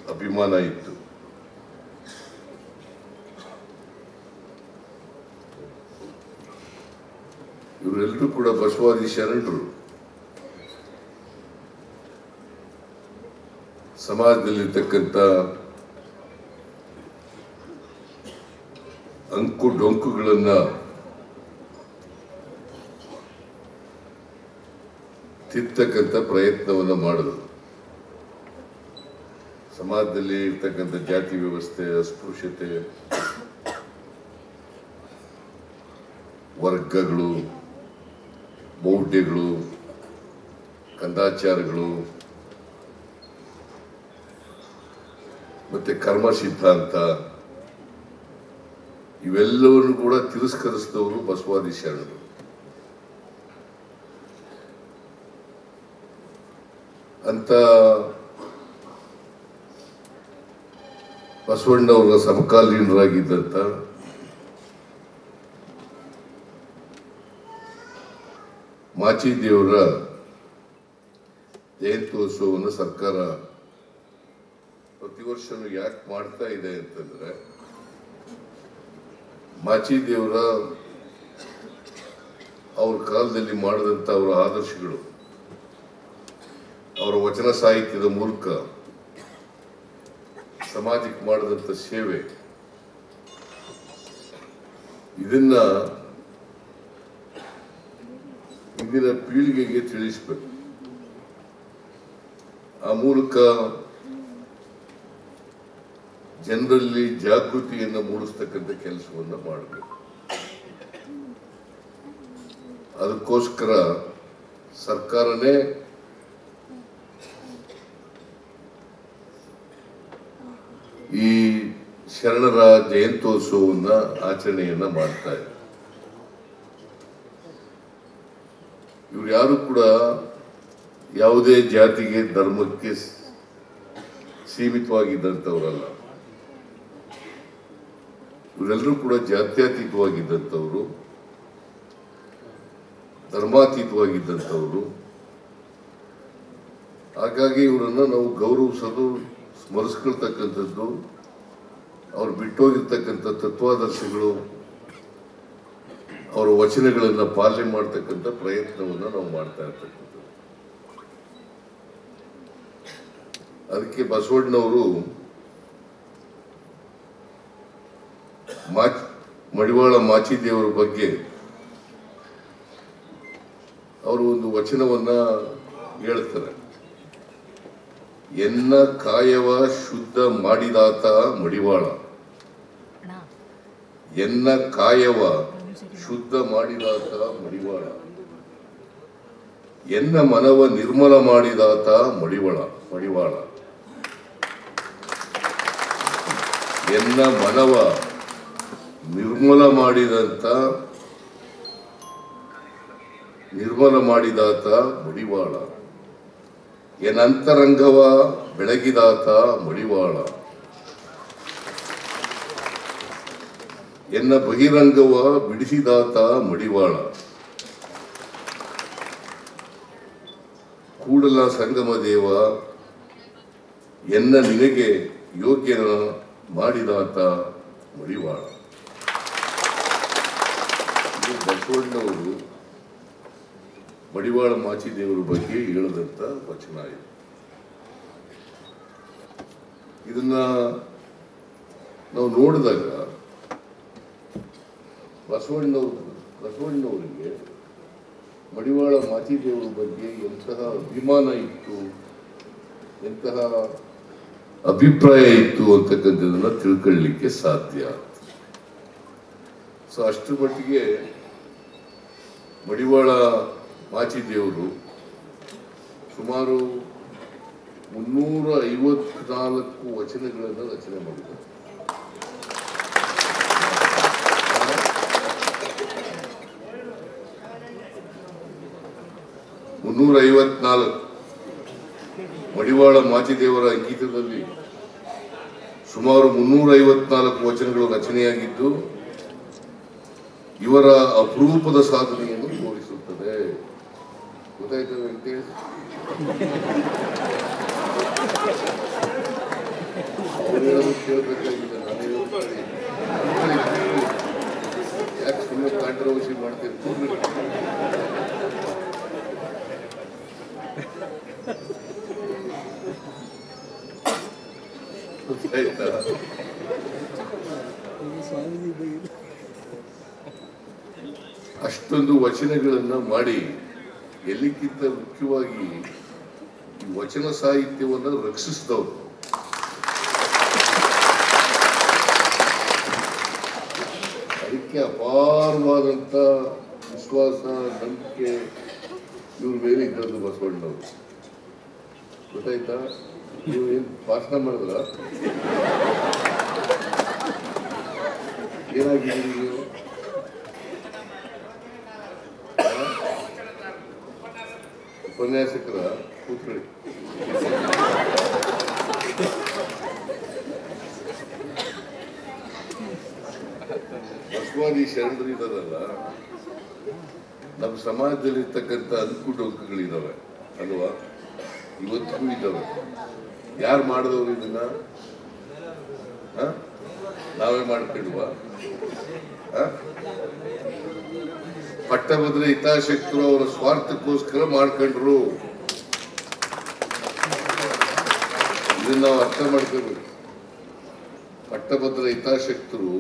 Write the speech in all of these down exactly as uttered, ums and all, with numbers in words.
ಅಭಿಮಾನ ಇತ್ತು. ಇವರೆಲ್ಲರೂ ಕೂಡ ಬಸವಾದಿ ಶರಣರು. ಸಮಾಜದಲ್ಲಿರ್ತಕ್ಕಂಥ ಅಂಕು ಡೊಂಕುಗಳನ್ನ ತಿರ್ತಕ್ಕಂಥ ಪ್ರಯತ್ನವನ್ನು ಮಾಡಿದ್ರು. ಸಮಾಜದಲ್ಲಿ ಇರ್ತಕ್ಕಂಥ ಜಾತಿ ವ್ಯವಸ್ಥೆ, ಅಸ್ಪೃಶ್ಯತೆ, ವರ್ಗಗಳು, ಮೌಢ್ಯಗಳು, ಕಂದಾಚಾರಗಳು ಮತ್ತೆ ಕರ್ಮ ಸಿದ್ಧಾಂತ ಇವೆಲ್ಲವನ್ನು ಕೂಡ ತಿರಸ್ಕರಿಸಿದವರು ಬಸವಾದಿ ಶರಣರು. ಅಂತ ಬಸವಣ್ಣವರ ಸಮಕಾಲೀನರಾಗಿದ್ದಂಥ ಮಾಚಿದೇವರ ಜಯಂತ್ಯೋತ್ಸವವನ್ನು ಸರ್ಕಾರ ಪ್ರತಿ ವರ್ಷನೂ ಯಾಕೆ ಮಾಡ್ತಾ ಇದೆ ಅಂತಂದ್ರೆ, ಮಾಚಿದೇವರ ಅವ್ರ ಕಾಲದಲ್ಲಿ ಮಾಡಿದಂಥ ಅವರ ಆದರ್ಶಗಳು, ಅವರ ವಚನ ಸಾಹಿತ್ಯದ ಮೂಲಕ ಸಮಾಜಕ್ಕೆ ಮಾಡಿದಂಥ ಸೇವೆ, ಇದನ್ನ ಇಂದಿನ ಪೀಳಿಗೆಗೆ ತಿಳಿಸಬೇಕು. ಆ ಮೂಲಕ ಜನರಲ್ಲಿ ಜಾಗೃತಿಯನ್ನು ಮೂಡಿಸ್ತಕ್ಕಂಥ ಕೆಲಸವನ್ನು ಮಾಡಬೇಕು. ಅದಕ್ಕೋಸ್ಕರ ಸರ್ಕಾರನೇ ಈ ಶರಣರ ಜಯಂತ್ಯೋತ್ಸವವನ್ನ ಆಚರಣೆಯನ್ನ ಮಾಡ್ತಾ ಇದೆ. ಇವ್ರು ಯಾರು ಕೂಡ ಯಾವುದೇ ಜಾತಿಗೆ, ಧರ್ಮಕ್ಕೆ ಸೀಮಿತವಾಗಿದ್ದಂಥವ್ರಲ್ಲ. ಇವರೆಲ್ಲರೂ ಕೂಡ ಜಾತ್ಯತೀತವಾಗಿದ್ದಂಥವ್ರು, ಧರ್ಮಾತೀತವಾಗಿದ್ದಂಥವ್ರು. ಹಾಗಾಗಿ ಇವರನ್ನ ನಾವು ಗೌರವಿಸೋದು, ಸ್ಮರಿಸ್ಕೊಳ್ತಕ್ಕಂಥದ್ದು, ಅವ್ರು ಬಿಟ್ಟೋಗಿರ್ತಕ್ಕಂಥ ತತ್ವಾದರ್ಶಗಳು, ಅವರ ವಚನಗಳನ್ನು ಪಾಲನೆ ಮಾಡ್ತಕ್ಕಂಥ ಪ್ರಯತ್ನವನ್ನು ನಾವು ಮಾಡ್ತಾ ಇರ್ತಕ್ಕಂಥದ್ದು. ಅದಕ್ಕೆ ಬಸವಣ್ಣವರು ಮಾಚ್ ಮಡಿವಾಳ ಮಾಚಿದೇವರ ಬಗ್ಗೆ ಅವರು ಒಂದು ವಚನವನ್ನ ಹೇಳ್ತಾರೆ. ಎನ್ನ ಕಾಯವ ಶುದ್ಧ ಮಾಡಿದಾತ ಮಡಿವಾಳ, ಎನ್ನ ಕಾಯವ ಶುದ್ಧ ಮಾಡಿದಾತ ಮಡಿವಾಳ, ಎನ್ನ ಮನವ ನಿರ್ಮಲ ಮಾಡಿದಾತ ಮಡಿವಾಳ ಮಡಿವಾಳ ಎನ್ನ ಮನವ ನಿರ್ಮಲ ಮಾಡಿದಂತ ನಿರ್ಮಲ ಮಾಡಿದಾತ ಮಡಿವಾಳ, ಎನ್ನಂತರಂಗವ ಬೆಳಗಿದಾತ ಮಡಿವಾಳ, ಎನ್ನ ಬಹಿರಂಗವ ಬಿಡಿಸಿದಾತ ಮಡಿವಾಳ, ಕೂಡಲ ಸಂಗಮ ದೇವ ಎನ್ನ ನಿನಗೆ ಯೋಗ್ಯನ ಮಾಡಿದಾತ ಮಡಿವಾಳ. ಬಸವಣ್ಣವರು ಮಡಿವಾಳ ಮಾಚಿದೇವರ ಬಗ್ಗೆ ಹೇಳಿದಂತ ವಚನ ಇದೆ. ಇದನ್ನ ನಾವು ನೋಡಿದಾಗ ಬಸವಣ್ಣವರು ಬಸವಣ್ಣವರಿಗೆ ಮಡಿವಾಳ ಮಾಚಿದೇವರ ಬಗ್ಗೆ ಎಂತಹ ಅಭಿಮಾನ ಇತ್ತು, ಎಂತಹ ಅಭಿಪ್ರಾಯ ಇತ್ತು ಅಂತಕ್ಕಂಥದನ್ನ ತಿಳ್ಕೊಳ್ಳಿಕ್ಕೆ ಸಾಧ್ಯ. ಸೊ ಅಷ್ಟರ ಮಟ್ಟಿಗೆ ಮಡಿವಾಳ ಮಾಚಿದೇವರು ಸುಮಾರು ಮುನ್ನೂರ ಐವತ್ನಾಲ್ಕು ವಚನಗಳನ್ನು ರಚನೆ ಮಾಡಿದ್ದಾರೆ. ಮುನ್ನೂರ ಐವತ್ನಾಲ್ಕು ಮಡಿವಾಳ ಮಾಚಿದೇವರ ಅಂಕಿತದಲ್ಲಿ ಸುಮಾರು ಮುನ್ನೂರ ಐವತ್ನಾಲ್ಕು ವಚನಗಳು ರಚನೆಯಾಗಿದ್ದು ಇವರ ಅಪರೂಪದ ಸಾಧನೆಯನ್ನು ತೋರಿಸುತ್ತದೆ. ಗೊತ್ತಾಯ್ತು ವೆಂಕಟೇಶ್? ಕೇಳಬೇಕಾಗಿಲ್ಲ, ನಾನೇ ಯಾಕೆ ಸುಮ್ಮನೆ ಕಾಂಟ್ರವರ್ಸಿ ಮಾಡ್ತೀನಿ. ಆಯ್ತಾ? ಅಷ್ಟೊಂದು ವಚನಗಳನ್ನ ಮಾಡಿ ಎಲ್ಲಿಕ್ಕಿಂತ ಮುಖ್ಯವಾಗಿ ಈ ವಚನ ಸಾಹಿತ್ಯವನ್ನು ರಕ್ಷಿಸಿದವರು. ಅದಕ್ಕೆ ಅಪಾರವಾದಂಥ ವಿಶ್ವಾಸ, ನಂಬಿಕೆ ಇವ್ರ ಮೇಲೆ ಇದ್ದದ್ದು ಬಸವಣ್ಣವರು. ಗೊತ್ತಾಯ್ತಾ? ನೀವು ಏನು ಭಾಷಣ ಮಾಡಿದ್ರ? ಏನಾಗಿದ್ದೀರಿ ನೀವು? ಉಪನ್ಯಾಸಕರ ಕೂತ್ಕೊಳ್ಳಿ. ಬಸವಾದಿ ಶರಣರು ಇದಾರಲ್ಲ, ನಮ್ಮ ಸಮಾಜದಲ್ಲಿರ್ತಕ್ಕಂಥ ಅನುಕೂಟಗಳಿದ್ದಾವೆ ಅಲ್ವಾ, ಇವತ್ತಿಗೂ ಇದ್ದಾವೆ. ಯಾರು ಮಾಡಿದವರು ಇದನ್ನ? ನಾವೇ ಮಾಡ್ಕೊಳ್ಳುವ? ಪಟ್ಟಭದ್ರ ಹಿತಾಸಕ್ತರು ಅವರ ಸ್ವಾರ್ಥಕ್ಕೋಸ್ಕರ ಮಾಡ್ಕೊಂಡ್ರು. ಇದನ್ನ ನಾವು ಅರ್ಥ ಮಾಡ್ಕೋಬೇಕು. ಪಟ್ಟಭದ್ರ ಹಿತಾಸಕ್ತರು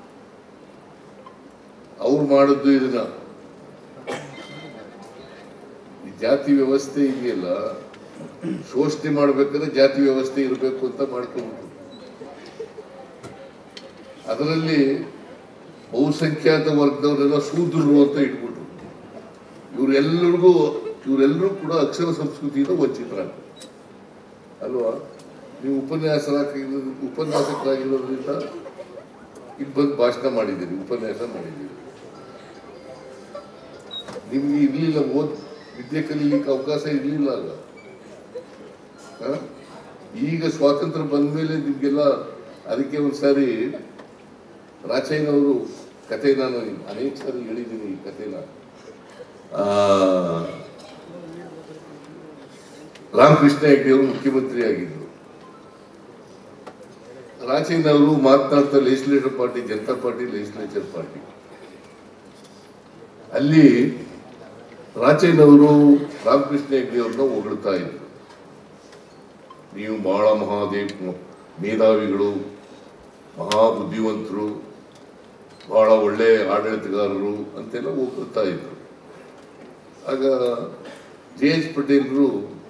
ಅವ್ರು ಮಾಡಿದ್ದು ಇದನ್ನ. ಈ ಜಾತಿ ವ್ಯವಸ್ಥೆ ಇದೆಯಲ್ಲ, ಶೋಷಣೆ ಮಾಡ್ಬೇಕಾದ್ರೆ ಜಾತಿ ವ್ಯವಸ್ಥೆ ಇರಬೇಕು ಅಂತ ಮಾಡ್ಕೊಂಡ್ಬಿಟ್ರು. ಅದರಲ್ಲಿ ಬಹುಸಂಖ್ಯಾತ ವರ್ಗದವರೆಲ್ಲ ಶೂದ್ರರು ಅಂತ ಇಟ್ಬಿಟ್ರು. ಇವರೆಲ್ಲರಿಗೂ ಇವರೆಲ್ಲರೂ ಕೂಡ ಅಕ್ಷರ ಸಂಸ್ಕೃತಿಯಿಂದ ವಂಚಿತರಾಗ್ತಾರೆ ಅಲ್ವಾ? ನೀವು ಉಪನ್ಯಾಸಕರಾಗಿರೋ ಉಪನ್ಯಾಸಕರಾಗಿರೋದ್ರಿಂದ ಇಲ್ಲಿ ಬಂದು ಭಾಷಣ ಮಾಡಿದ್ದೀರಿ, ಉಪನ್ಯಾಸ ಮಾಡಿದ್ದೀರಿ. ನಿಮ್ಗೆ ಇರ್ಲಿಲ್ಲ, ಓದ್ ವಿದ್ಯೆ ಕಲೀಲಿಕ್ಕೆ ಅವಕಾಶ ಇರ್ಲಿಲ್ಲ ಆಗ. ಈಗ ಸ್ವಾತಂತ್ರ್ಯ ಬಂದ ಮೇಲೆ ನಿಮ್ಗೆಲ್ಲ. ಅದಕ್ಕೆ ಒಂದ್ಸಾರಿ ರಾಚಯ್ಯನವರು ಕತೆ, ನಾನು ಅನೇಕ ಸಾರಿ ಹೇಳಿದ್ದೀನಿ ಈ ಕಥೆನ. ರಾಮಕೃಷ್ಣ ಹೆಗ್ಡೆ ಅವರು ಮುಖ್ಯಮಂತ್ರಿ ಆಗಿದ್ರು. ರಾಚಯ್ಯನವರು ಮಾತನಾಡ್ತಾ legislative party, Janata party legislature party. ಅಲ್ಲಿ ರಾಚಯ್ಯನವರು ರಾಮಕೃಷ್ಣ ಹೆಗ್ಡೆ ಅವ್ರನ್ನ ಹೊಗಳ್ತಾ ಇದ್ರು. ನೀವು ಬಹಳ ಮಹಾದೇವ್ ಮೇಧಾವಿಗಳು, ಮಹಾ ಬುದ್ಧಿವಂತರು, ಬಹಳ ಒಳ್ಳೆ ಆಡಳಿತಗಾರರು ಅಂತೆಲ್ಲ ಹೋಗ್ತಾ ಇದ್ರು. ಆಗ ಜೆ ಎಚ್ ಪಟೇಲ್ರು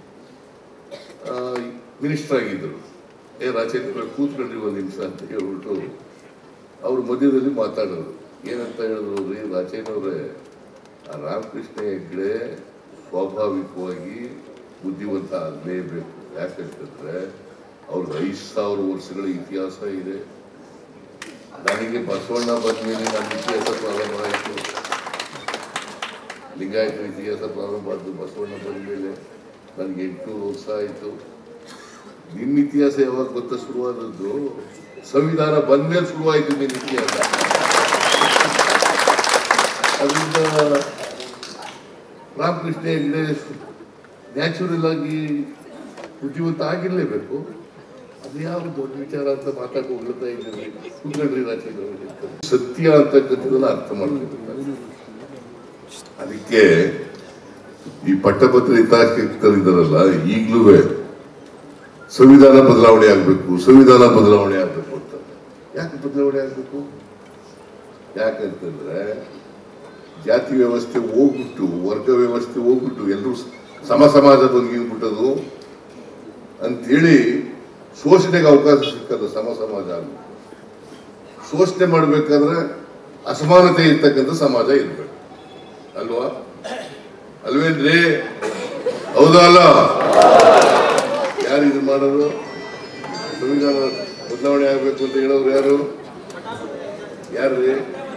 ಮಿನಿಸ್ಟರ್ ಆಗಿದ್ದರು. ಏ ರಾಜೇಂದ್ರ ಕೂತ್ಕೊಂಡ್ರಿ ಒಂದು ನಿಮಿಷ ಅಂತ ಹೇಳ್ಬಿಟ್ಟು ಅವ್ರ ಮಧ್ಯದಲ್ಲಿ ಮಾತಾಡೋರು. ಏನಂತ ಹೇಳಿದ್ರು, ರೀ ರಾಜೇಂದ್ರವ್ರೆ, ಆ ರಾಮಕೃಷ್ಣ ಹೆಗ್ಡೆ ಸ್ವಾಭಾವಿಕವಾಗಿ ಬುದ್ಧಿವಂತ ಆಗಲೇಬೇಕು. ಯಾಕಂತಂದ್ರೆ ಅವ್ರಿಗೆ ಐದು ಸಾವಿರ ವರ್ಷಗಳ ಇತಿಹಾಸ ಇದೆ. ನನಗೆ ಬಸವಣ್ಣ ಬಂದ ಮೇಲೆ ನನ್ನ ಇತಿಹಾಸ ಪ್ರಾರಂಭ ಆಯಿತು. ಲಿಂಗಾಯತ ಇತಿಹಾಸ ಪ್ರಾರಂಭ ಆದ್ದು ಬಸವಣ್ಣ ಬಂದ ಮೇಲೆ. ನನಗೆ ಎಂಟುನೂರು ವರ್ಷ ಆಯಿತು. ನಿಮ್ಮ ಇತಿಹಾಸ ಯಾವಾಗ ಗೊತ್ತಾ ಶುರುವಾದದ್ದು? ಸಂವಿಧಾನ ಬಂದ ಮೇಲೆ ಶುರುವಾಯಿತು ನಿನ್ನ ಇತಿಹಾಸ. ಅದರಿಂದ ರಾಮಕೃಷ್ಣ ಹೆಗ್ಡೆ ನ್ಯಾಚುರಲ್ ಆಗಿ ಬುದ್ಧಿವಂತ ಆಗಿರ್ಲೇಬೇಕು. ಅದು ಯಾವ ದೊಡ್ಡ ವಿಚಾರ ಅಂತ ಮಾತಾಡಿ ಹೋಗ್ತಾ ಇದ್ದೀವಿ. ಕುಂದ್ರಿ ರಾಜೇಂದ್ರ ಸತ್ಯ ಅಂತಕ್ಕಂಥದ್ದನ್ನ ಅರ್ಥ ಮಾಡ್ಬೇಕು. ಅದಕ್ಕೆ ಈ ಪಟ್ಟಭದ್ರ ಹಿತಾಸಕ್ತರಿದ್ದಾರಲ್ಲ, ಈಗಲೂ ಸಂವಿಧಾನ ಬದಲಾವಣೆ ಆಗ್ಬೇಕು, ಸಂವಿಧಾನ ಬದಲಾವಣೆ ಆಗ್ಬೇಕು ಅಂತ. ಯಾಕೆ ಬದಲಾವಣೆ ಆಗ್ಬೇಕು? ಯಾಕಂತಂದ್ರೆ ಜಾತಿ ವ್ಯವಸ್ಥೆ ಹೋಗ್ಬಿಟ್ಟು, ವರ್ಗ ವ್ಯವಸ್ಥೆ ಹೋಗ್ಬಿಟ್ಟು ಎಲ್ಲರೂ ಸಮ ಸಮಾಜ ಬದುಕಿಬಿಟ್ಟದು ಅಂತೇಳಿ ಶೋಷಣೆಗೆ ಅವಕಾಶ ಸಿಕ್ಕಲ್ಲ. ಸಮ ಸಮಾಜ ಆಗ್ಬೇಕು. ಶೋಷಣೆ ಮಾಡ್ಬೇಕಾದ್ರೆ ಅಸಮಾನತೆ ಇರ್ತಕ್ಕಂಥ ಸಮಾಜ ಇರ್ಬೇಕು ಅಲ್ವಾ? ಅಲ್ವೇನ್ರಿ? ಹೌದಾ ಅಲ್ಲ? ಯಾರು ಇದು ಮಾಡೋದು? ಸಂವಿಧಾನ ಬದಲಾವಣೆ ಆಗ್ಬೇಕು ಅಂತ ಹೇಳೋರು ಯಾರು? ಯಾರ್ರಿ?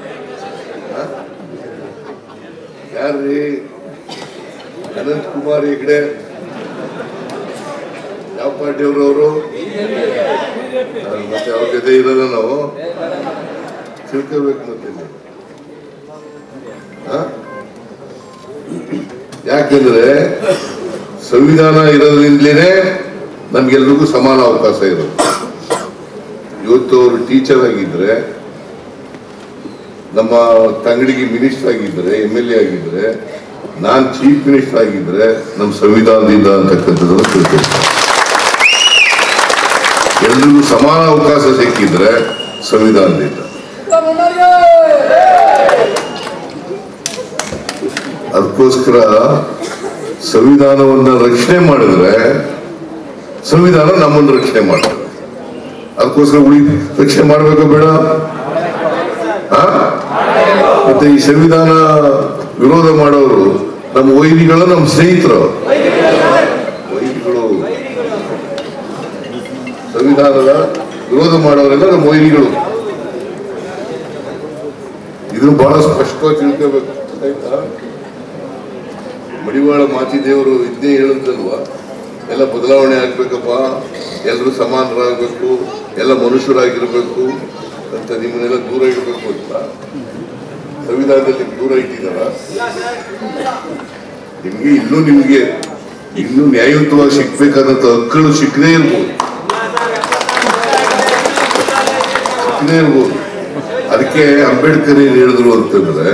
ಯಾರ್ರಿ? ಅನಂತ್ ಕುಮಾರ್ ಹೆಗ್ಡೆ ಯಾವ ಪಾರ್ಟಿಯವರು? ಅವರು ಮತ್ತೆ ಅವ್ರ ಜೊತೆ ಇರೋದ ನಾವು ತಿಳ್ಕೋಬೇಕು. ಮತ್ತೆ ಯಾಕೆಂದ್ರೆ ಸಂವಿಧಾನ ಇರೋದ್ರಿಂದಲೇ ನಮ್ಗೆಲ್ರಿಗೂ ಸಮಾನ ಅವಕಾಶ ಇರುತ್ತೆ. ಇವತ್ತು ಅವರು ಟೀಚರ್ ಆಗಿದ್ರೆ, ನಮ್ಮ ತಂಗಡಿಗೆ ಮಿನಿಸ್ಟರ್ ಆಗಿದ್ರೆ, ಎಮ್ ಎಲ್ ಎ ಆಗಿದ್ರೆ, ನಾನು ಚೀಫ್ ಮಿನಿಸ್ಟರ್ ಆಗಿದ್ರೆ ನಮ್ಮ ಸಂವಿಧಾನದಿಂದ ಅಂತಕ್ಕಂಥದ್ದನ್ನು ತಿಳ್ಕೊಳ್ತಾರೆ. ಎಲ್ರಿಗೂ ಸಮಾನ ಅವಕಾಶ ಸಿಕ್ಕಿದ್ರೆ ಸಂವಿಧಾನದಿಂದ. ಅದಕ್ಕೋಸ್ಕರ ಸಂವಿಧಾನವನ್ನ ರಕ್ಷಣೆ ಮಾಡಿದ್ರೆ ಸಂವಿಧಾನ ನಮ್ಮನ್ನು ರಕ್ಷಣೆ ಮಾಡ್ತದೆ. ಅದಕ್ಕೋಸ್ಕರ ಉಳಿ ರಕ್ಷಣೆ ಮಾಡಬೇಕು ಬೇಡ? ಮತ್ತೆ ಈ ಸಂವಿಧಾನ ವಿರೋಧ ಮಾಡೋರು ನಮ್ಮ ವೈರಿಗಳು, ನಮ್ಮ ಸ್ನೇಹಿತರು. ವೈರಿಗಳು ಸಂವಿಧಾನದ ವಿರೋಧ ಮಾಡೋರೆಲ್ಲ ನಮ್ಮ ವೈರಿಗಳು. ಇದನ್ನು ಬಹಳ ಸ್ಪಷ್ಟವಾಗಿ ತಿಳ್ಕೋಬೇಕು. ಆಯ್ತಾ? ಮಡಿವಾಳ ಮಾಚಿದೇವರು ಇದನ್ನೇ ಹೇಳಿದ್ರಲ್ವಾ, ಎಲ್ಲ ಬದಲಾವಣೆ ಆಗ್ಬೇಕಪ್ಪ, ಎಲ್ಲರೂ ಸಮಾನರಾಗಬೇಕು, ಎಲ್ಲ ಮನುಷ್ಯರಾಗಿರ್ಬೇಕು ಅಂತ, ನಿಮ್ಮನ್ನೆಲ್ಲ ದೂರ ಇಡಬೇಕು ಅಂತ ಸಂವಿಧಾನದಲ್ಲಿ ದೂರ ಇಟ್ಟಿದಾರ? ನಿಮ್ಗೆ ಇನ್ನೂ ನಿಮ್ಗೆ ಇನ್ನೂ ನ್ಯಾಯಯುತವಾಗಿ ಸಿಗ್ಬೇಕಾದಂತ ಹಕ್ಕುಗಳು ಸಿಕ್ಕದೇ ಇರ್ಬೋದು ಸಿಕ್ಕದೇ ಇರ್ಬೋದು ಅದಕ್ಕೆ ಅಂಬೇಡ್ಕರ್ ಏನ್ ಹೇಳಿದ್ರು ಅಂತಂದ್ರೆ,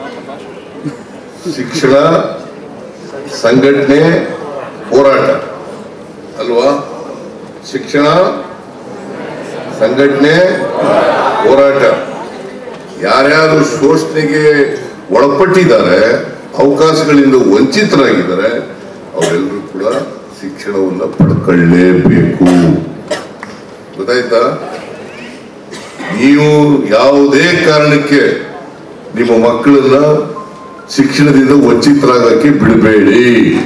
ಶಿಕ್ಷಣ, ಸಂಘಟನೆ, ಹೋರಾಟ ಅಲ್ವಾ? ಶಿಕ್ಷಣ, ಸಂಘಟನೆ, ಹೋರಾಟ. ಯಾರ್ಯಾರು ಶೋಷಣೆಗೆ ಒಳಪಟ್ಟಿದ್ದಾರೆ, ಅವಕಾಶಗಳಿಂದ ವಂಚಿತರಾಗಿದ್ದಾರೆ, ಅವರೆಲ್ಲರೂ ಕೂಡ ಶಿಕ್ಷಣವನ್ನು ಪಡ್ಕೊಳ್ಳೇಬೇಕು. ಗೊತ್ತಾಯ್ತಾ? ನೀವು ಯಾವುದೇ ಕಾರಣಕ್ಕೆ ನಿಮ್ಮ ಮಕ್ಕಳನ್ನ ಶಿಕ್ಷಣದಿಂದ ವಂಚಿತರಾಗಕ್ಕೆ ಬಿಡಬೇಡಿ.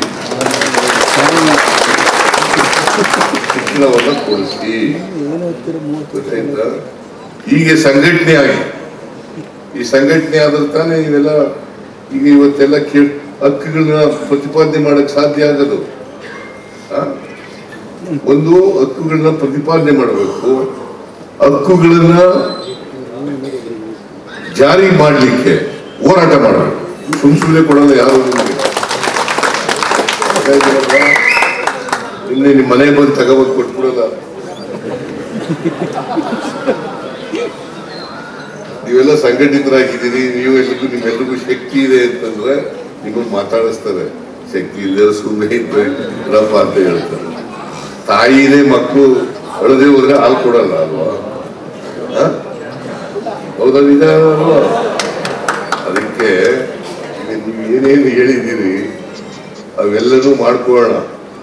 ಶಿಕ್ಷಣವನ್ನ ಕೊಡಿಸಿ. ಗೊತ್ತಾಯ್ತಾ? ಹೀಗೆ ಸಂಘಟನೆ ಆಗಿ, ಈ ಸಂಘಟನೆ ಆದ್ರೆ ತಾನೇ ಇವೆಲ್ಲ ಈಗ ಇವತ್ತೆಲ್ಲ ಕೇಳ ಹಕ್ಕುಗಳನ್ನ ಪ್ರತಿಪಾದನೆ ಮಾಡಕ್ ಸಾಧ್ಯ ಆಗೋದು. ಒಂದು ಹಕ್ಕುಗಳನ್ನ ಪ್ರತಿಪಾದನೆ ಮಾಡಬೇಕು, ಹಕ್ಕುಗಳನ್ನ ಜಾರಿ ಮಾಡಲಿಕ್ಕೆ ಹೋರಾಟ ಮಾಡಬೇಕು. ಸುಮ್ ಸುಮ್ಮನೆ ಕೊಡಲ್ಲ ಯಾರು. ನಿನ್ನೆ ನಿಮ್ಮ ಮನೆ ಬಂದು ತಗೋಬಂದು ಕೊಟ್ಬಿಡಲ್ಲ. ನೀವೆಲ್ಲ ಸಂಘಟಿತರಾಗಿದ್ದೀರಿ, ನೀವು ಎಲ್ರಿಗೂ ನಿಮ್ಮೆಲ್ರಿಗೂ ಶಕ್ತಿ ಇದೆ ಅಂತಂದ್ರೆ ನಿಮ್ಮನ್ನು ಮಾತಾಡಿಸ್ತಾರೆ. ಶಕ್ತಿ ಇಲ್ಲ ಸುಮ್ಮನೆ ಇರಪ್ಪ ಅಂತ ಹೇಳ್ತಾರೆ. ತಾಯಿನೇ ಮಕ್ಕಳು ಅಳದೆ ಹೋದ್ರೆ ಹಾಲು ಕೊಡಲ್ಲ ಅಲ್ವಾ? ಹೌದಾ? ನಿಜ ಅಲ್ವಾ? ಅದಕ್ಕೆ ನೀವು ಏನೇನು ಹೇಳಿದ್ದೀರಿ ಅವೆಲ್ಲರೂ ಮಾಡ್ಕೊಳ್ಳೋಣ.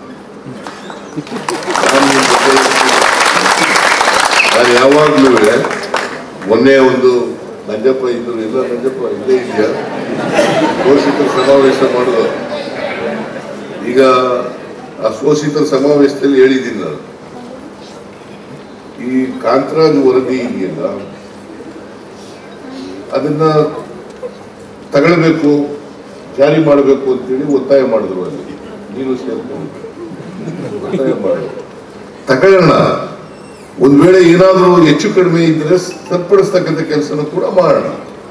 ನಾನು ಯಾವಾಗ್ಲೂ ಮೊನ್ನೆ ಒಂದು ನಂಜಪ್ಪ ಇದ್ರು, ಎಲ್ಲ ನಂಜಪ್ಪ ಇದೇ ಇದೆಯಾ, ಶೋಷಿತರ ಸಮಾವೇಶ ಮಾಡೋದು. ಈಗ ಆ ಶೋಷಿತರ ಸಮಾವೇಶದಲ್ಲಿ ಹೇಳಿದ್ದೀನಿ ನಾನು, ಈ ಕಾಂತರಾಜ್ ವರದಿ ಇದೆಯಲ್ಲ ಅದನ್ನ ತಗೊಳ್ಬೇಕು, ಜಾರಿ ಮಾಡಬೇಕು ಅಂತೇಳಿ ಒತ್ತಾಯ ಮಾಡಿದ್ರು. ಅಲ್ಲಿ ನೀನು ಸೇರ್ಕೊಂಡು ಒತ್ತಾಯ ಮಾಡು, ತಗೊಳ್ಳೋಣ. ಒಂದ್ ವೇಳೆ ಏನಾದರೂ ಹೆಚ್ಚು ಕಡಿಮೆ ಇದ್ರೆ ಸರಿಪಡಿಸ್ತಕ್ಕಂಥ ಕೆಲಸನೂ ಕೂಡ ಮಾಡೋಣ.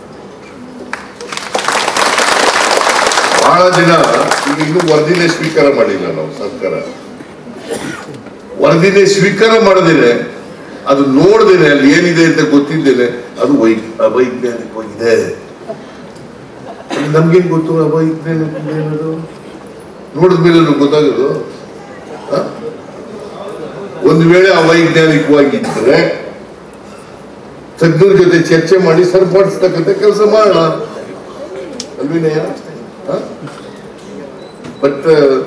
ಬಹಳ ದಿನ ಈಗ ಇನ್ನೂ ವರದಿನೇ ಸ್ವೀಕಾರ ಮಾಡಿಲ್ಲ ನಾವು. ಸರ್ಕಾರ ವರದಿನೇ ಸ್ವೀಕಾರ ಮಾಡದೇನೆ, ಅದು ನೋಡ್ದೇನೆ, ಅಲ್ಲಿ ಏನಿದೆ ಅಂತ ಗೊತ್ತಿದ್ದೇನೆ, ಅದು ವೈ ಅವೈಜ್ಞಾನಿಕವಾಗಿದೆ. ನಮ್ಗೇನ್ ಗೊತ್ತು ಅವೈಜ್ಞಾನಿಕ ಏನದು? ನೋಡಿದ್ಮೇಲೆ ಗೊತ್ತಾಗೋದು. ಒಂದು ವೇಳೆ ಅವೈಜ್ಞಾನಿಕವಾಗಿದ್ದರೆ ತಜ್ಞರ ಜೊತೆ ಚರ್ಚೆ ಮಾಡಿ ಸರಿಪಡಿಸ್ತಕ್ಕಂಥ ಕೆಲಸ ಮಾಡೋಣ ಅಲ್ವಿನಯ. ಬಟ್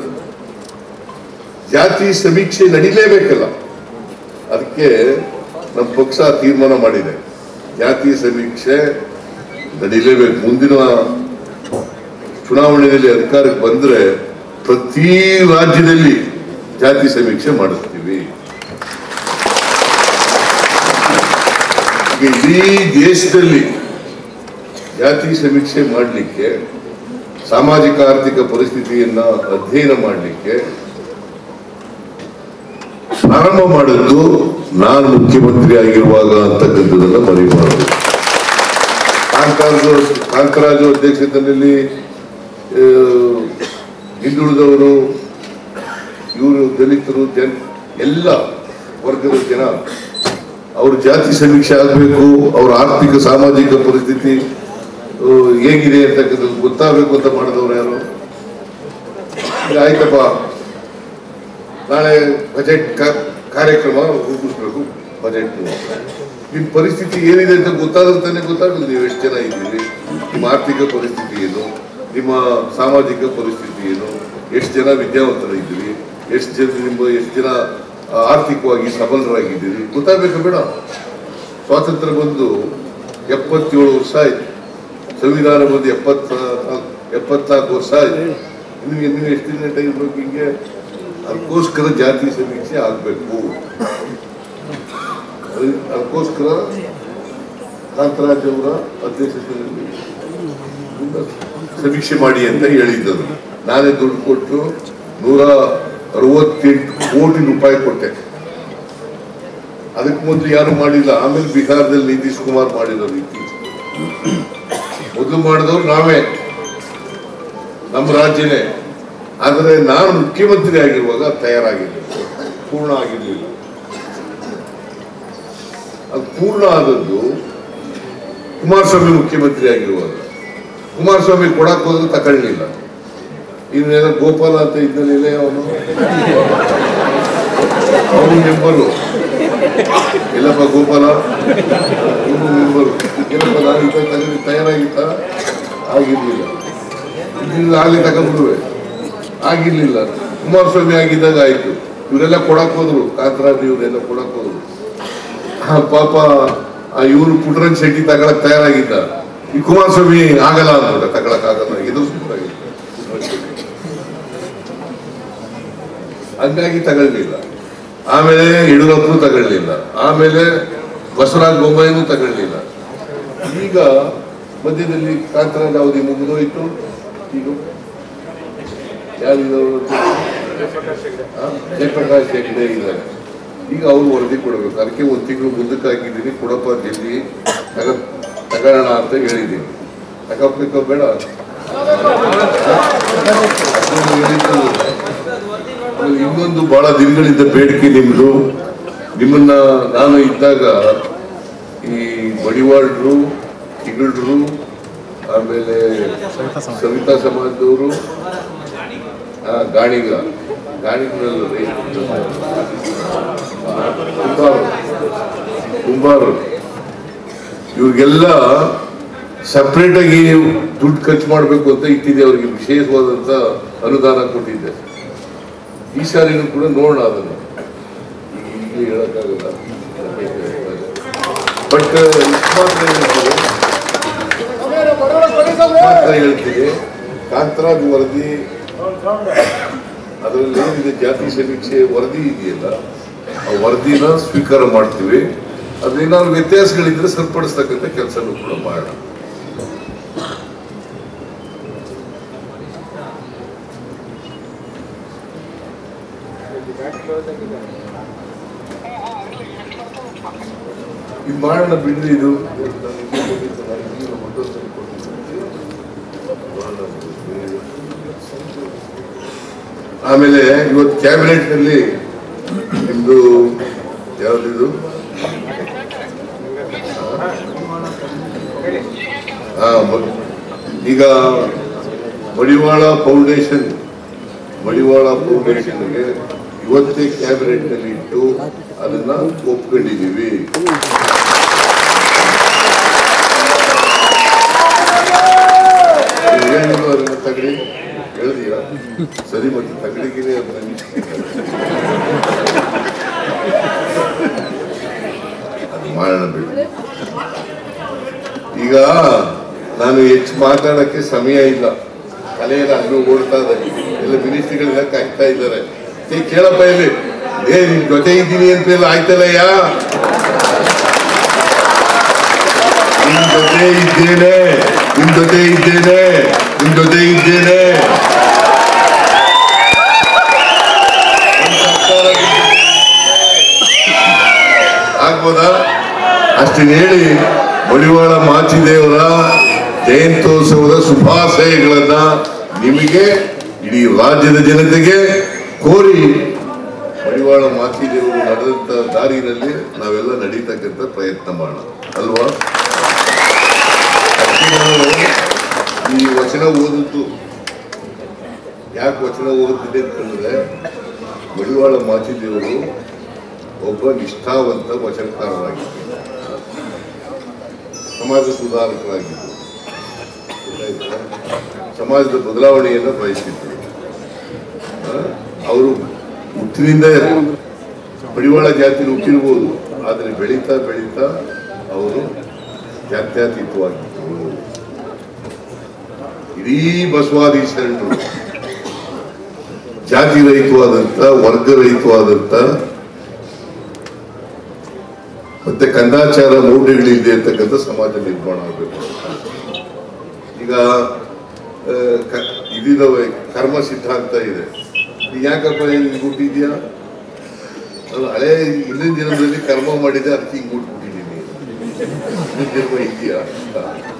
ಜಾತಿ ಸಮೀಕ್ಷೆ ನಡೀಲೇಬೇಕಲ್ಲ, ಅದಕ್ಕೆ ನಮ್ಮ ಪಕ್ಷ ತೀರ್ಮಾನ ಮಾಡಿದೆ. ಜಾತಿ ಸಮೀಕ್ಷೆ ನಡೀಲೇಬೇಕು. ಮುಂದಿನ ಚುನಾವಣೆಯಲ್ಲಿ ಅಧಿಕಾರಕ್ಕೆ ಬಂದ್ರೆ ಪ್ರತಿ ರಾಜ್ಯದಲ್ಲಿ ಜಾತಿ ಸಮೀಕ್ಷೆ ಮಾಡಿಸ್ತೀವಿ. ಇಡೀ ದೇಶದಲ್ಲಿ ಜಾತಿ ಸಮೀಕ್ಷೆ ಮಾಡಲಿಕ್ಕೆ, ಸಾಮಾಜಿಕ ಆರ್ಥಿಕ ಪರಿಸ್ಥಿತಿಯನ್ನ ಅಧ್ಯಯನ ಮಾಡಲಿಕ್ಕೆ ಪ್ರಾರಂಭ ಮಾಡಿದ್ದು ನಾನು ಮುಖ್ಯಮಂತ್ರಿ ಆಗಿರುವಾಗ ಅಂತಕ್ಕಂಥದ್ದನ್ನ ಮರಿಬಾರದು. ಕಾಂತರಾಜು ಕಾಂತರಾಜು ಅಧ್ಯಕ್ಷತೆಯಲ್ಲಿ ಹಿಂದುಳಿದವರು, ಇವರು ದಲಿತರು, ಜನ ಎಲ್ಲ ವರ್ಗದ ಜನ ಅವ್ರ ಜಾತಿ ಸಮೀಕ್ಷೆ ಆಗಬೇಕು, ಅವ್ರ ಆರ್ಥಿಕ ಸಾಮಾಜಿಕ ಪರಿಸ್ಥಿತಿ ಹೇಗಿದೆ ಅಂತಕ್ಕಂಥದ್ದು ಗೊತ್ತಾಗಬೇಕು ಅಂತ ಮಾಡಿದವ್ರು ಯಾರು? ಆಯ್ತಪ್ಪ, ನಾಳೆ ಬಜೆಟ್ ಕಾರ್ಯಕ್ರಮ ರೂಪಿಸ್ಬೇಕು. ಬಜೆಟ್ ನಿಮ್ಮ ಪರಿಸ್ಥಿತಿ ಏನಿದೆ ಅಂತ ಗೊತ್ತಾದ್ರೆ ತಾನೇ ಗೊತ್ತಾಗಲ್ಲ. ನೀವು ಎಷ್ಟು ಜನ ಇದ್ದೀರಿ, ನಿಮ್ಮ ಆರ್ಥಿಕ ಪರಿಸ್ಥಿತಿ ಏನು, ನಿಮ್ಮ ಸಾಮಾಜಿಕ ಪರಿಸ್ಥಿತಿ ಏನು, ಎಷ್ಟು ಜನ ವಿದ್ಯಾವಂತರಾಗಿದ್ದೀರಿ, ಎಷ್ಟು ಜನ ನಿಮ್ಮ ಎಷ್ಟು ಜನ ಆರ್ಥಿಕವಾಗಿ ಸಬಲರಾಗಿದ್ದೀರಿ ಗೊತ್ತಾಗಬೇಕು ಬೇಡ? ಸ್ವಾತಂತ್ರ್ಯ ಬಂದು ಎಪ್ಪತ್ತೇಳು ವರ್ಷ ಆಯ್ತು, ಸಂವಿಧಾನ ಬಂದು ಎಪ್ಪತ್ತ ಎಪ್ಪತ್ನಾಲ್ಕು ವರ್ಷ ಆಯ್ತು. ನಿಮಗೆ ನೀವು ಎಷ್ಟು ದಿನ ಇರ್ಬೇಕು ಹಿಂಗೆ? ಅದಕ್ಕೋಸ್ಕರ ಜಾತಿ ಸಮೀಕ್ಷೆ ಆಗಬೇಕು. ಅದಕ್ಕೋಸ್ಕರ ಕಾಂತರಾಜ್ ಅವರ ಅಧ್ಯಕ್ಷತೆಯಲ್ಲಿ ಸಮೀಕ್ಷೆ ಮಾಡಿ ಅಂತ ಹೇಳಿದ್ದರು. ನಾನೇ ದುಡ್ಡು ಕೊಟ್ಟು ನೂರ ಅರವತ್ತೆಂಟು ಕೋಟಿ ರೂಪಾಯಿ ಕೊಟ್ಟೆ. ಅದಕ್ಕೆ ಮೊದಲು ಯಾರು ಮಾಡಿಲ್ಲ. ಆಮೇಲೆ ಬಿಹಾರದಲ್ಲಿ ನಿತೀಶ್ ಕುಮಾರ್ ಮಾಡಿರೋದು. ಇತ್ತೀಚೆಗೆ ಮೊದಲು ಮಾಡಿದವರು ನಾವೇ, ನಮ್ಮ ರಾಜ್ಯನೇ. ಆದರೆ ನಾನು ಮುಖ್ಯಮಂತ್ರಿ ಆಗಿರುವಾಗ ತಯಾರಾಗಿರಲಿಲ್ಲ, ಪೂರ್ಣ ಆಗಿರಲಿಲ್ಲ. ಅದು ಪೂರ್ಣ ಆದದ್ದು ಕುಮಾರಸ್ವಾಮಿ ಮುಖ್ಯಮಂತ್ರಿ ಆಗಿರುವಾಗ. ಕುಮಾರಸ್ವಾಮಿ ಕೊಡಕ್ಕೆ ಹೋದ್ರೆ ತಗೊಳ್ಳಿಲ್ಲ. ಇನ್ನೇನೋ ಗೋಪಾಲ ಅಂತ ಇದ್ದಲಿಲ್ಲ, ಅವನು ಅವನು ಮೆಂಬರು. ಎಲ್ಲಪ್ಪ ಗೋಪಾಲ ಇವನು ಮೆಂಬರು. ಏನಪ್ಪ ನಾನು ಈ ತಗೊಂಡು ತಯಾರಾಗಿತ್ತ? ಆಗಿರ್ಲಿಲ್ಲ. ಇದ್ರಿಂದ ಆಗಲಿ ತಗೊಂಡ್ಬಿಡುವೆ, ಆಗಿರ್ಲಿಲ್ಲ. ಕುಮಾರಸ್ವಾಮಿ ಆಗಿದ್ದಾಗ ಆಯ್ತು. ಇವರೆಲ್ಲ ಕೊಡಕ್ ಹೋದ್ರು, ಕಾಂತರಾಜ್ ಇವರೆಲ್ಲ ಕೊಡಕ್ ಹೋದ್ರು. ಪಾಪ ಇವರು ಪುಟ್ಟರಂಗ ಶೆಟ್ಟಿ ತಗೊಳಕ್ ತಯಾರಾಗಿದ್ದ. ಈ ಕುಮಾರಸ್ವಾಮಿ ಆಗಲ್ಲ ಅಂತ ತಗೊಳಕ್ ಆಗಲ್ಲ, ಎದುರಿಸ್ಬೇಕಾಗಿತ್ತು. ಹಂಗಾಗಿ ತಗೊಳ್ಳಿಲ್ಲ. ಆಮೇಲೆ ಯಡಿಯೂರಪ್ಪನು ತಗೊಳ್ಳಿಲ್ಲ. ಆಮೇಲೆ ಬಸವರಾಜ ಬೊಮ್ಮಾಯಿನೂ ತಗೊಳ್ಳಿಲ್ಲ. ಈಗ ಮಧ್ಯದಲ್ಲಿ ಕಾಂತರಾಜ್ ಅವಧಿ ಮುಗಿದೋಯ್ತು. ಈಗ ಯಾರಿದ್ರು? ಜಯಪ್ರಕಾಶ್ ಹೆಗ್ಡೆ ಇದ್ದಾರೆ. ಈಗ ಅವ್ರು ವರದಿ ಕೊಡಬೇಕು. ಅದಕ್ಕೆ ಒಂದು ತಿಂಗಳು ಮುಂದಕ್ಕೆ ಹಾಕಿದ್ದೀನಿ. ಕೊಡಪ್ಪ ಜಲ್ದಿ ತಗ ತಗೋಣ ಅಂತ ಹೇಳಿದ್ದೀನಿ. ತಗೋಬೇಕು ಬೇಡ? ಇನ್ನೊಂದು ಬಹಳ ದಿನಗಳಿಂದ ಬೇಡಿಕೆ ನಿಮ್ದು. ನಿಮ್ಮನ್ನ ನಾನು ಇದ್ದಾಗ ಈ ಮಡಿವಾಳರು, ತಿಗಳರು, ಆಮೇಲೆ ಸವಿತಾ ಸಮಾಜದವರು, ಗಾಣಿಗ ಗಾಣಿಗರಲ್ಲಿ ಕುಂಬಾರು, ಇವ್ರಿಗೆಲ್ಲ ಸಪ್ರೇಟ್ ಆಗಿ ದುಡ್ಡು ಖರ್ಚು ಮಾಡಬೇಕು ಅಂತ ಇಟ್ಟಿದ್ದೆ. ಅವರಿಗೆ ವಿಶೇಷವಾದಂತ ಅನುದಾನ ಕೊಟ್ಟಿದ್ದೆ. ಈ ಸಾರಿನೂ ಕೂಡ ನೋಡೋಣ. ಅದನ್ನು ಈಗ ಹೇಳಕ್ಕಾಗಲ್ಲ. ಬಟ್ ಮಾತ್ರ ಹೇಳ್ತೀವಿ, ಕಾಂತರಾಜ್ ವರದಿ ಅದರಲ್ಲಿ ಏನಿದೆ ಜಾತಿ ಸಮೀಕ್ಷೆ ವರದಿ ಇದೆಯಲ್ಲ, ಆ ವರದಿನ ಸ್ವೀಕಾರ ಮಾಡ್ತೀವಿ. ಅದೇನಾದ್ರು ವ್ಯತ್ಯಾಸಗಳಿದ್ರೆ ಸರಿಪಡಿಸ್ತಕ್ಕಂಥ ಕೆಲಸನೂ ಕೂಡ ಮಾಡೋಣ. ಇದು ಮಾಡೋಣ ಬಿಡ್ರಿ. ಇದು ಆಮೇಲೆ ಇವತ್ತು ಕ್ಯಾಬಿನೆಟ್ ನಲ್ಲಿ ನಿಮ್ದು ಯಾವ್ದಿದು ಈಗ ಮಡಿವಾಳ ಫೌಂಡೇಶನ್ ಮಡಿವಾಳ ಫೌಂಡೇಶನ್ಗೆ ಇವತ್ತೇ ಕ್ಯಾಬಿನೆಟ್ ನಲ್ಲಿ ಇಟ್ಟು ಅದನ್ನ ಒಪ್ಕೊಂಡಿದ್ದೀವಿ. ಹೇಳಿದ್ರು ಅದನ್ನ ತಗಡಿ ಹೇಳಿದೀಯ ಸರಿ. ಮತ್ತೆ ತಗಡಿಗೆ ಅದು ಮಾಡೋಣ ಬಿಡು. ಈಗ ನಾನು ಹೆಚ್ಚು ಮಾತಾಡಕ್ಕೆ ಸಮಯ ಇಲ್ಲ. ತಲೆಯೆಲ್ಲ ಅಲ್ಲೂ ಓಡ್ತಾ ಇದ್ದಾರೆ. ಎಲ್ಲ ಮಿನಿಸ್ಟ್ರಿಗಳೆಲ್ಲ ಕಾಯ್ತಾ ಇದ್ದಾರೆ. ಕೇಳಪ್ಪ ಇಲ್ಲಿ, ಏ ನಿನ್ ಜೊತೆ ಇದ್ದೀನಿ ಅಂತೆಲ್ಲ ಆಯ್ತಲ್ಲಯ್ಯ, ನಿಮ್ ಜೊತೆ ಇದ್ದೇನೆ, ನಿಮ್ ಜೊತೆ ಇದ್ದೇನೆ, ನಿಮ್ ಜೊತೆ ಇದ್ದೇನೆ. ಆಗ್ಬೋದಾ? ಅಷ್ಟನ್ನ ಹೇಳಿ ಮಡಿವಾಳ ಮಾಚಿದೇವರ ಜಯಂತ್ಯೋತ್ಸವದ ಶುಭಾಶಯಗಳನ್ನ ನಿಮಗೆ, ಇಡೀ ರಾಜ್ಯದ ಜನತೆಗೆ ಕೋರಿ ಮಡಿವಾಳ ಮಡಿವಾಳ ಮಾಚಿದೇವರು ನಡೆದಂತ ದಾರಿನಲ್ಲಿ ನಾವೆಲ್ಲ ನಡೀತಕ್ಕಂಥ ಪ್ರಯತ್ನ ಮಾಡೋಣ ಅಲ್ವಾ? ಈ ವಚನ ಓದಿದ್ದು ಯಾಕೆ ವಚನ ಓದುತ್ತಿದೆ ಅಂತಂದ್ರೆ, ಮಡಿವಾಳ ಮಾಚಿದೇವರು ಒಬ್ಬ ನಿಷ್ಠಾವಂತ ವಚನಕಾರರಾಗಿದ್ದರು, ಸಮಾಜ ಸುಧಾರಕರಾಗಿದ್ದರು, ಸಮಾಜದ ಬದಲಾವಣೆಯನ್ನು ಬಯಸಿದ್ರು. ಅವರು ಹುಟ್ಟಿನಿಂದ ಮಡಿವಾಳ ಜಾತಿ ಹುಟ್ಟಿರ್ಬೋದು, ಆದರೆ ಬೆಳೀತಾ ಬೆಳೀತಾ ಅವರು ಜಾತ್ಯತೀತವಾಗಿದ್ದರು. ಇಡೀ ಬಸವಾದಿ ಶರಣರು ಜಾತಿ ರಹಿತವಾದಂತ, ವರ್ಗ ರಹಿತವಾದಂತ ಮತ್ತೆ ಕಂದಾಚಾರ ಮೌಢ್ಯಗಳಿದೆ ಅಂತಕ್ಕಂಥ ಸಮಾಜ ನಿರ್ಮಾಣ ಆಗಬೇಕು. ಈಗ ಇದಿದಾವೆ, ಕರ್ಮ ಸಿದ್ಧಾಂತ ಇದೆ. ಯಾಕಪ್ಪ ಹಿಂಗೆ ಹುಟ್ಟಿದ್ಯಾ? ಅದು ಹಳೆ ಹಿಂದಿನ ದಿನದಲ್ಲಿ ಕರ್ಮ ಮಾಡಿದೆ, ಅದಕ್ಕೆ ಹಿಂಗೆ ಹುಟ್ಬಿಟ್ಟಿದ್ದೀನಿ, ಮುಂದಿನ ಜನ್ಮ ಇದೆಯಾ ಅಂತ.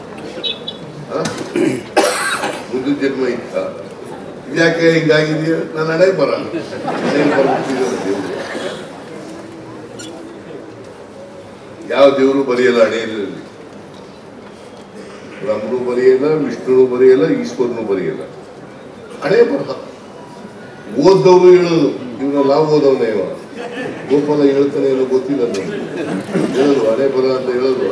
ಮುಂದಿನ ಜನ್ಮ ಇತ್ತ, ಇದ್ಯಾಕೆ ಹಿಂಗಾಗಿದೆಯಾ? ನಾನು ಹಣೆ ಬರ ದೇವ್ರು, ಯಾವ ದೇವರು ಬರೆಯಲ್ಲ ಹಣೆಯಲ್ಲಿ. ಬ್ರಹ್ಮನು ಬರೆಯಲ್ಲ, ವಿಷ್ಣುನು ಬರೆಯಲ್ಲ, ಈಶ್ವರನು ಬರೆಯಲ್ಲ, ಹಣೆ ಬರಹ. ಓದ್ದವರು ಹೇಳೋದು, ಇವನೆಲ್ಲ ಓದವನೇ ಇವ, ಗೋಪಾಲ ಹೇಳ್ತಾನೆ ಏನೋ ಗೊತ್ತಿಲ್ಲ ನನಗೆ, ಹೇಳೋದು ಹಣೆ ಬರಹ ಅಂತ ಹೇಳೋದು.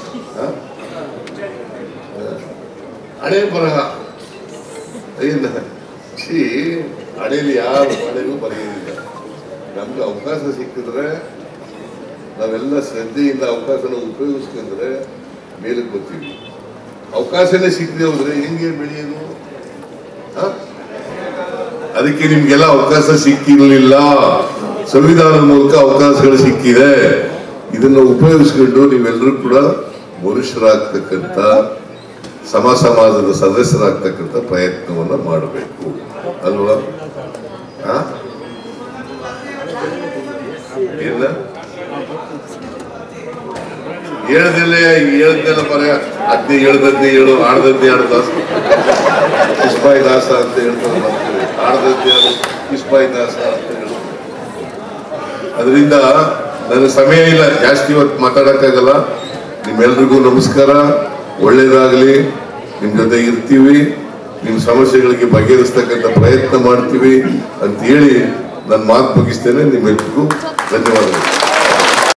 ಹಣೆ ಬರಹ ಏನ ಸಿ ಹಣೆಯಲ್ಲಿ ಯಾರು ಹಣೆಗೂ ಬರೆಯೋದಿಲ್ಲ. ನಮ್ಗೆ ಅವಕಾಶ ಸಿಕ್ಕಿದ್ರೆ, ನಾವೆಲ್ಲ ಶ್ರದ್ಧೆಯಿಂದ ಅವಕಾಶನ ಉಪಯೋಗಿಸ್ಕೊಂಡ್ರೆ ಮೇಲಕ್ಕೆ ಬರ್ತೀವಿ. ಅವಕಾಶನೇ ಸಿಕ್ಕದೆ ಹೋದ್ರೆ ಹೆಂಗೆ ಬೆಳೆಯೋದು? ಅದಕ್ಕೆ ನಿಮ್ಗೆಲ್ಲ ಅವಕಾಶ ಸಿಕ್ಕಿರ್ಲಿಲ್ಲ, ಸಂವಿಧಾನದ ಮೂಲಕ ಅವಕಾಶಗಳು ಸಿಕ್ಕಿದೆ. ಇದನ್ನ ಉಪಯೋಗಿಸ್ಕೊಂಡು ನೀವೆಲ್ಲರೂ ಕೂಡ ಮನುಷ್ಯರಾಗ್ತಕ್ಕಂಥ, ಸಮ ಸಮಾಜದ ಸದಸ್ಯರಾಗ್ತಕ್ಕಂಥ ಪ್ರಯತ್ನವನ್ನ ಮಾಡಬೇಕು ಅಲ್ವಾ? ಏನ ಹೇಳ್ದಲ್ಲೇ ಹೇಳ್ದೆಲ್ಲ ಬರ ಅದ್ನೇ ಹೇಳ್ದದ್ನೇ ಹೇಳು, ಆಡ್ದದ್ನೇ ಆಡು ದಾಸ, ಕಿಸ್ಪಾಯಿ ದಾಸ ಅಂತ ಹೇಳ್ತಾರೆ. ಆಡ್ದದ್ದೇ ಆಡು ಕಿಸ್ಪಾಯಿ ದಾಸ ಅಂತ ಹೇಳು. ಅದರಿಂದ ನನಗೆ ಸಮಯ ಇಲ್ಲ, ಜಾಸ್ತಿ ಇವತ್ತು ಮಾತಾಡಕ್ಕಾಗಲ್ಲ. ನಿಮ್ಮೆಲ್ರಿಗೂ ನಮಸ್ಕಾರ, ಒಳ್ಳೇದಾಗಲಿ. ನಿಮ್ ಜೊತೆ ಇರ್ತೀವಿ, ನಿಮ್ ಸಮಸ್ಯೆಗಳಿಗೆ ಬಗೆಹರಿಸ್ತಕ್ಕಂಥ ಪ್ರಯತ್ನ ಮಾಡ್ತೀವಿ ಅಂತ ಹೇಳಿ ನನ್ನ ಮಾತು ಮುಗಿಸ್ತೇನೆ. ನಿಮ್ಮೆಲ್ರಿಗೂ ಧನ್ಯವಾದಗಳು.